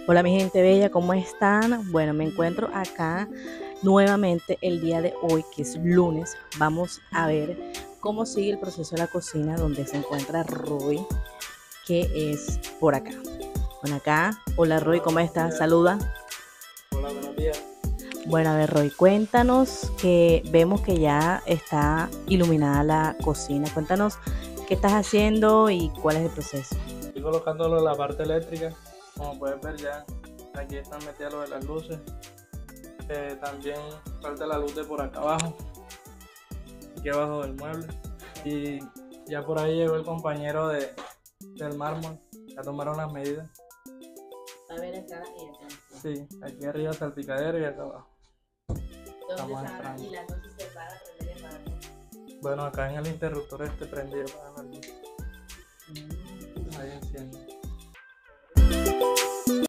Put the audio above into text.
Hola mi gente bella, ¿cómo están? Bueno, me encuentro acá nuevamente el día de hoy, que es lunes. Vamos a ver cómo sigue el proceso de la cocina donde se encuentra Roy, que es por acá. Bueno, acá, hola Roy, Hola, ¿cómo buenos estás? días. Saluda. Hola, buenos días. Bueno, a ver Roy, cuéntanos que vemos que ya está iluminada la cocina. Cuéntanos qué estás haciendo y cuál es el proceso. Estoy colocándolo en la parte eléctrica. Como puedes ver ya, aquí están metidas lo de las luces. También falta la luz de por acá abajo, aquí abajo del mueble. Y ya por ahí llegó el compañero del mármol. Ya tomaron las medidas. A ver acá y acá. Sí, aquí arriba está el picadero y acá abajo. ¿Dónde Estamos está? esperando. Y la noche se para prender el barco. Bueno, acá en el interruptor este prendido para